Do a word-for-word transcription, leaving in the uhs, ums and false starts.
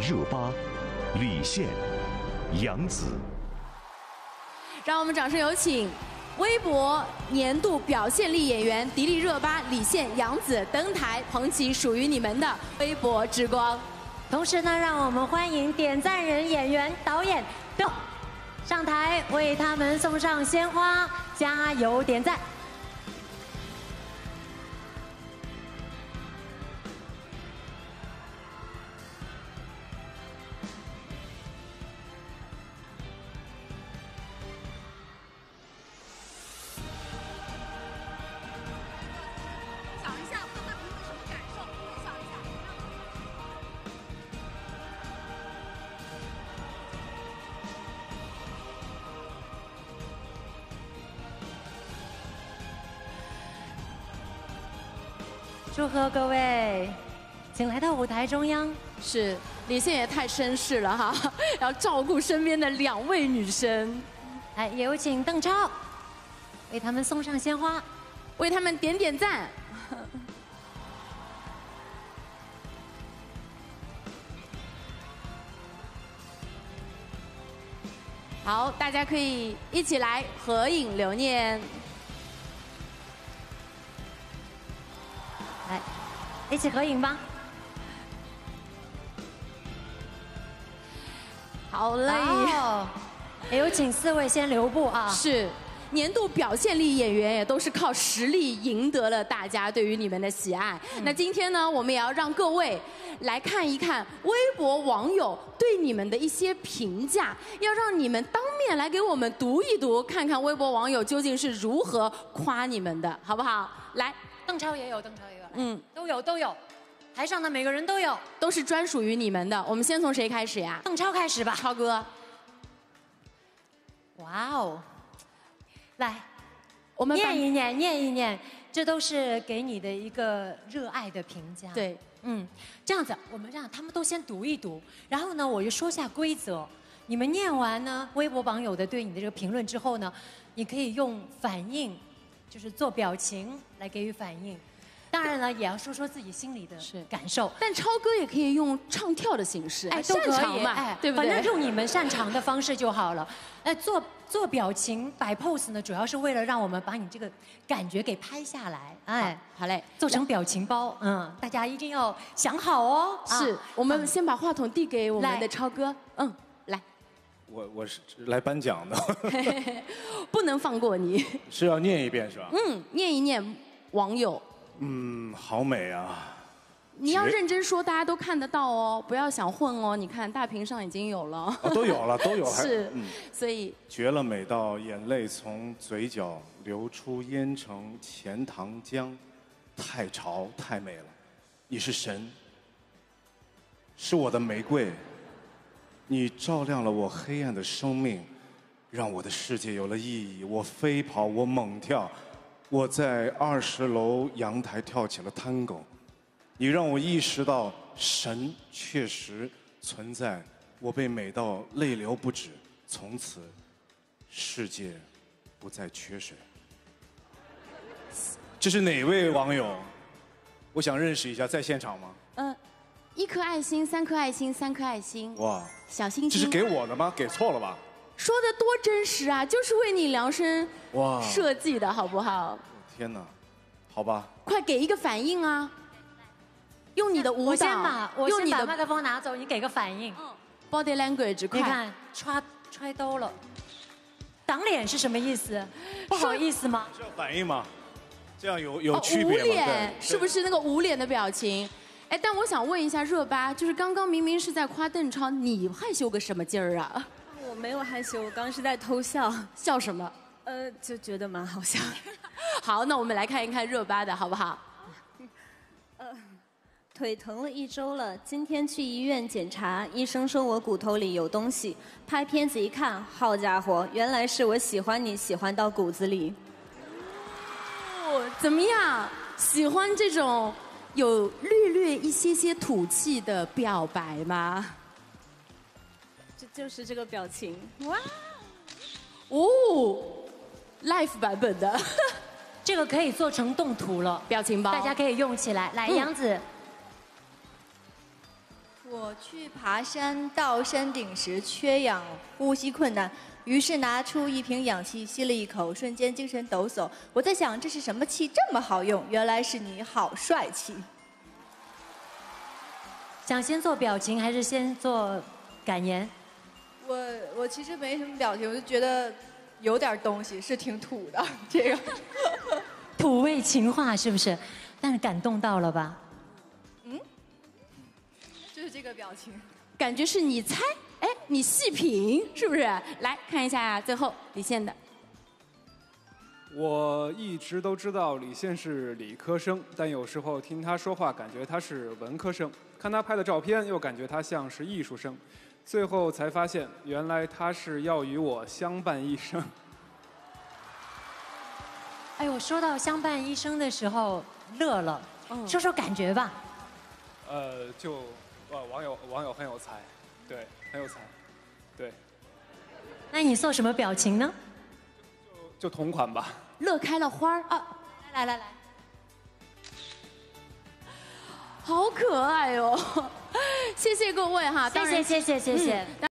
热巴、李现、杨紫。 让我们掌声有请微博年度表现力演员迪丽热巴、李现、杨紫登台，捧起属于你们的微博之光。 同时呢，让我们欢迎点赞人、演员、导演都上台为他们送上鲜花，加油点赞。祝贺各位，请来到舞台中央。 是，李现也太绅士了哈，要照顾身边的两位女生。 来，也有请邓超，为他们送上鲜花， 为他们点点赞。好，大家可以一起来合影留念。 来，一起合影吧。 好嘞， 哦、也有请四位先留步啊。 是，年度表现力演员也都是靠实力赢得了大家对于你们的喜爱。嗯、那今天呢，我们也要让各位来看一看微博网友对你们的一些评价，要让你们当面来给我们读一读，看看微博网友究竟是如何夸你们的，好不好？来。 邓超也有，邓超也有， 嗯， 都有都有，台上的每个人都有， 都是专属于你们的。我们先从谁开始呀？ 邓超开始吧， 超哥。 哇哦，来， 我们念一念，念一念，这都是给你的一个热爱的评价。 对， 嗯，这样子，我们让他们都先读一读，然后呢，我就说下规则。你们念完呢，微博网友的对你的这个评论之后呢，你可以用反应。就是做表情来给予反应，当然了，也要说说自己心里的感受。 但超哥也可以用唱跳的形式， 哎，都可以嘛， 哎，对不对？ 反正用你们擅长的方式就好了。哎，做做表情、摆 pose 呢，主要是为了让我们把你这个感觉给拍下来。哎， 好嘞， 做成表情包，嗯，大家一定要想好哦。 是，我们先把话筒递给我们的超哥，嗯，来。 我我是来颁奖的， 不能放过你。 是要念一遍是吧？ 嗯，念一念网友。 嗯，好美啊！ 你要认真说，大家都看得到哦，不要想混哦。你看大屏上已经有了， 哦，都有了，都有。 是，嗯，所以绝了，美到眼泪从嘴角流出，淹成钱塘江，太潮太美了。你是神，是我的玫瑰。你照亮了我黑暗的生命，让我的世界有了意义。我飞跑，我猛跳，我在二十楼阳台跳起了探戈。你让我意识到神确实存在，我被美到泪流不止。从此，世界不再缺水。这是哪位网友？我想认识一下，在现场吗？ 嗯。一颗爱心，三颗爱心，三颗爱心。哇，小星星， 这是给我的吗？给错了吧？ 说的多真实啊，就是为你量身哇设计的，好不好？ 天哪，好吧。 快给一个反应啊！用你的舞蹈， 我先把我先把麦克风拿走，你给个反应。 嗯 ，body language， 快。 你看，揣揣兜了，挡脸是什么意思？不好意思吗？ 这反应吗？这样有有区别吗？ 捂脸是不是那个捂脸的表情？哎，但我想问一下热巴，就是刚刚明明是在夸邓超，你害羞个什么劲儿啊？ 我没有害羞，我刚刚是在偷笑。 笑什么？ 呃，就觉得蛮好笑。 好，那我们来看一看热巴的好不好？ 呃，腿疼了一周了，今天去医院检查，医生说我骨头里有东西。拍片子一看，好家伙，原来是我喜欢你喜欢到骨子里。 哦，怎么样？喜欢这种？有略略一些些土气的表白吗？ 这就是这个表情。哇， 哦 ，live 版本的， 这个可以做成动图了， 表情包， 大家可以用起来。来，杨紫， 我去爬山，到山顶时缺氧，呼吸困难，于是拿出一瓶氧气吸了一口，瞬间精神抖擞。我在想，这是什么气这么好用？原来是你好帅气。 想先做表情还是先做感言？ 我我其实没什么表情，我就觉得有点东西，是挺土的这个。 土味情话是不是？但是感动到了吧？ 嗯，就是这个表情。 感觉是你猜，哎，你细品是不是？来看一下最后李现的。 我一直都知道李现是理科生，但有时候听他说话，感觉他是文科生；看他拍的照片，又感觉他像是艺术生。最后才发现，原来他是要与我相伴一生。 哎呦，说到相伴一生的时候乐了，嗯、说说感觉吧。 呃，就呃网友网友很有才，对，很有才，对。 那你做什么表情呢？ 就就同款吧。 乐开了花儿啊！ 来来来来， 好可爱哦！谢谢各位哈， 谢谢谢谢谢谢。 嗯